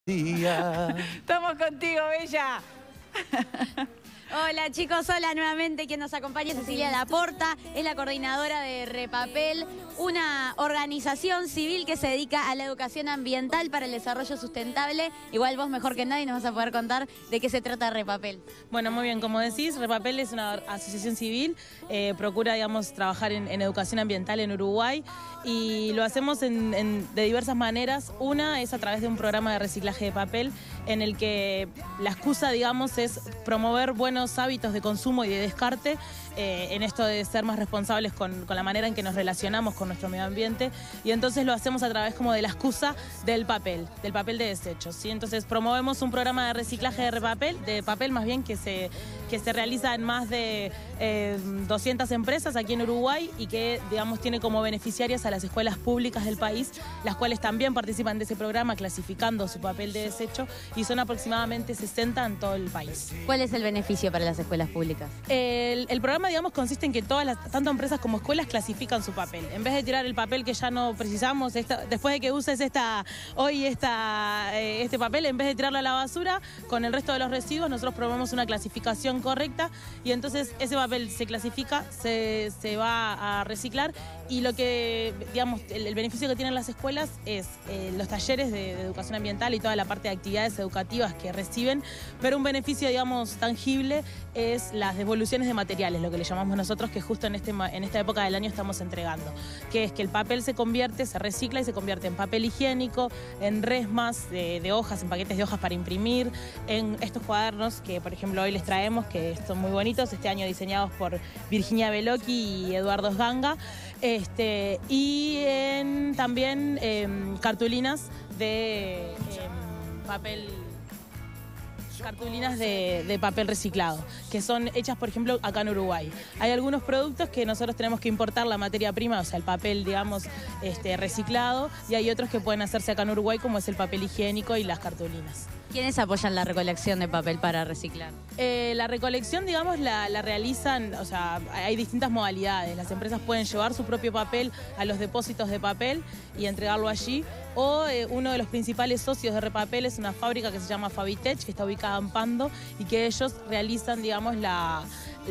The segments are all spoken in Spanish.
Día. Estamos contigo, Bella. Hola chicos, hola nuevamente. Quien nos acompaña es Cecilia Laporta, es la coordinadora de Repapel, una organización civil que se dedica a la educación ambiental para el desarrollo sustentable. Igual vos mejor que nadie nos vas a poder contar de qué se trata Repapel. Bueno, muy bien, como decís, Repapel es una asociación civil, procura, digamos, trabajar en educación ambiental en Uruguay y lo hacemos de diversas maneras. Una es a través de un programa de reciclaje de papel en el que la excusa, digamos, es promover buenos hábitos de consumo y de descarte en esto de ser más responsables con la manera en que nos relacionamos con nuestro medio ambiente, y entonces lo hacemos a través como de la excusa del papel de desechos, ¿sí? Entonces promovemos un programa de reciclaje de papel más bien que se realiza en más de 200 empresas aquí en Uruguay y que, digamos, tiene como beneficiarias a las escuelas públicas del país, las cuales también participan de ese programa clasificando su papel de desecho, y son aproximadamente 60 en todo el país. ¿Cuál es el beneficio para las escuelas públicas? El programa, digamos, consiste en que tanto empresas como escuelas clasifican su papel. En vez de tirar el papel que ya no precisamos, después de que uses este papel, en vez de tirarlo a la basura, con el resto de los residuos, nosotros promovemos una clasificación correcta y entonces ese papel se clasifica, se va a reciclar, y lo que, digamos, el beneficio que tienen las escuelas es los talleres de educación ambiental y toda la parte de actividades educativas que reciben, pero un beneficio, digamos, tangible es las devoluciones de materiales, lo que le llamamos nosotros, que justo en esta época del año estamos entregando, que es que el papel se recicla y se convierte en papel higiénico, en resmas de hojas, en paquetes de hojas para imprimir, en estos cuadernos que, por ejemplo, hoy les traemos, que son muy bonitos, este año diseñados por Virginia Bellocchi y Eduardo Sganga, y también cartulinas de papel... cartulinas de papel reciclado, que son hechas, por ejemplo, acá en Uruguay. Hay algunos productos que nosotros tenemos que importar la materia prima, o sea, el papel, digamos, reciclado, y hay otros que pueden hacerse acá en Uruguay, como es el papel higiénico y las cartulinas. ¿Quiénes apoyan la recolección de papel para reciclar? La recolección, digamos, la realizan, o sea, hay distintas modalidades. Las empresas pueden llevar su propio papel a los depósitos de papel y entregarlo allí, o uno de los principales socios de Repapel es una fábrica que se llama Fabitech, que está ubicada en Pando, y que ellos realizan, digamos, la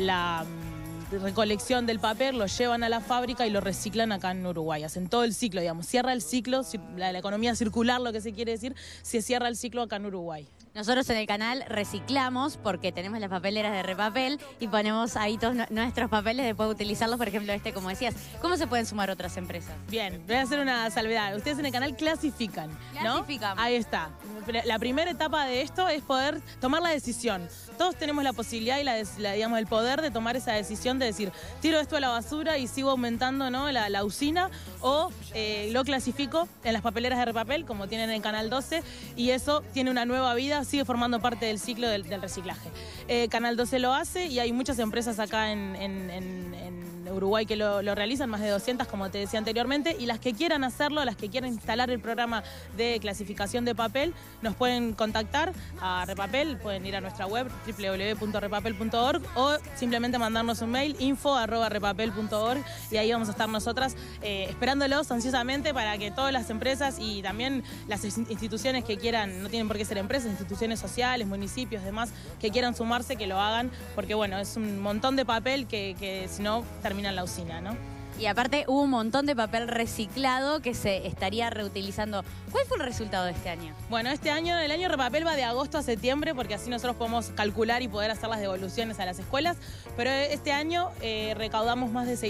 recolección del papel, lo llevan a la fábrica y lo reciclan acá en Uruguay. Hacen todo el ciclo, digamos, cierra el ciclo, la economía circular, lo que se quiere decir, se cierra el ciclo acá en Uruguay. Nosotros en el canal reciclamos porque tenemos las papeleras de Repapel y ponemos ahí todos nuestros papeles después de utilizarlos, por ejemplo, como decías. ¿Cómo se pueden sumar otras empresas? Bien, voy a hacer una salvedad. Ustedes en el canal clasifican, ¿no? Clasificamos. Ahí está. La primera etapa de esto es poder tomar la decisión. Todos tenemos la posibilidad y digamos, el poder de tomar esa decisión de decir, tiro esto a la basura y sigo aumentando, ¿no?, la usina, o lo clasifico en las papeleras de Repapel, como tienen en el Canal 12, y eso tiene una nueva vida, sigue formando parte del ciclo del reciclaje. Canal 12 lo hace y hay muchas empresas acá en Uruguay que lo realizan, más de 200, como te decía anteriormente, y las que quieran hacerlo, las que quieran instalar el programa de clasificación de papel, nos pueden contactar a Repapel, pueden ir a nuestra web www.repapel.org o simplemente mandarnos un mail info@repapel.org, y ahí vamos a estar nosotras esperándolos ansiosamente para que todas las empresas y también las instituciones que quieran, no tienen por qué ser empresas, instituciones sociales, municipios, demás, que quieran sumarse, que lo hagan, porque bueno, es un montón de papel que si no termina en la usina, ¿no? Y aparte hubo un montón de papel reciclado que se estaría reutilizando. ¿Cuál fue el resultado de este año? Bueno, el año Repapel va de agosto a septiembre, porque así nosotros podemos calcular y poder hacer las devoluciones a las escuelas, pero este año recaudamos más de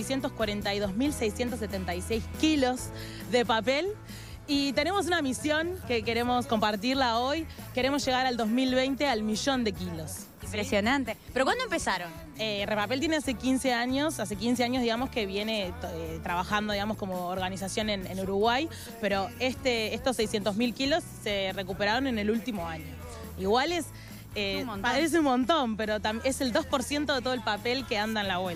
642.676 kilos de papel. Y tenemos una misión que queremos compartirla hoy. Queremos llegar al 2020 al 1.000.000 de kilos. Impresionante. ¿Pero cuándo empezaron? Repapel tiene hace 15 años, digamos, que viene trabajando, digamos, como organización en Uruguay, pero estos 600.000 kilos se recuperaron en el último año. Igual parece un montón, pero es el 2% de todo el papel que anda en la vuelta. O sea,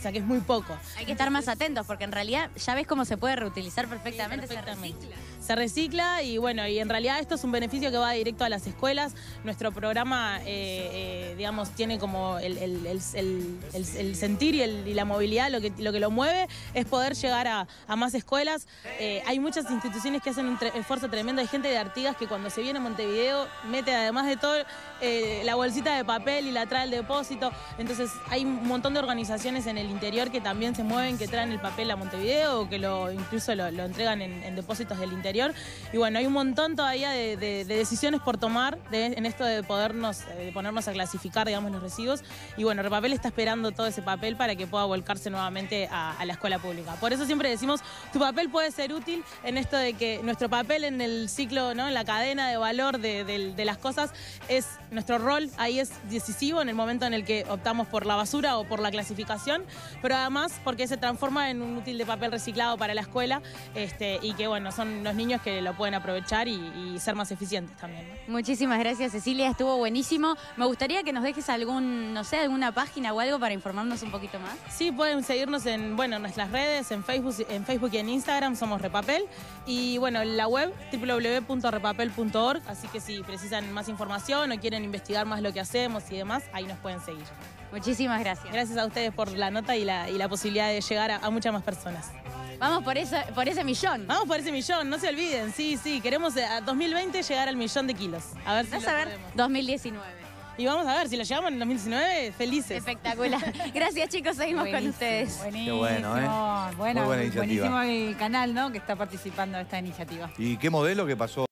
sea que es muy poco. Hay que estar más atentos porque en realidad ya ves cómo se puede reutilizar perfectamente. Se recicla y bueno, y en realidad esto es un beneficio que va directo a las escuelas. Nuestro programa, digamos, tiene como el sentir y la movilidad, lo que lo mueve es poder llegar a más escuelas. Hay muchas instituciones que hacen un esfuerzo tremendo. Hay gente de Artigas que cuando se viene a Montevideo mete, además de todo, la bolsita de papel y la trae al depósito. Entonces hay un montón de organizaciones en el interior que también se mueven, que traen el papel a Montevideo o que incluso lo entregan en depósitos del interior. Y bueno, hay un montón todavía de decisiones por tomar en esto de ponernos a clasificar, digamos, los residuos. Y bueno, Repapel está esperando todo ese papel para que pueda volcarse nuevamente a la escuela pública. Por eso siempre decimos, tu papel puede ser útil en esto de que nuestro papel en el ciclo, ¿no?, en la cadena de valor de las cosas, es nuestro rol ahí es decisivo en el momento en el que optamos por la basura o por la clasificación, pero además porque se transforma en un útil de papel reciclado para la escuela, y que bueno, son los niños que lo pueden aprovechar y ser más eficientes también, ¿no? Muchísimas gracias, Cecilia, estuvo buenísimo. Me gustaría que nos dejes alguna página o algo para informarnos un poquito más. Sí, pueden seguirnos en nuestras redes, en Facebook y en Instagram somos Repapel, y bueno, la web www.repapel.org, así que si precisan más información o quieren investigar más lo que hacemos y demás, ahí nos pueden seguir. Muchísimas gracias. Gracias a ustedes por la nota y la posibilidad de llegar a muchas más personas. Vamos por ese millón. Vamos por ese millón, no se olviden. Sí, queremos a 2020 llegar al 1.000.000 de kilos. A ver si Vas a ver, 2019. Y vamos a ver, si lo llegamos en 2019, felices. Espectacular. Gracias, chicos, seguimos con ustedes. Buenísimo. Qué bueno, ¿eh? Bueno, Muy buena iniciativa. buenísimo el canal, ¿no?, que está participando de esta iniciativa. ¿Y qué modelo que pasó?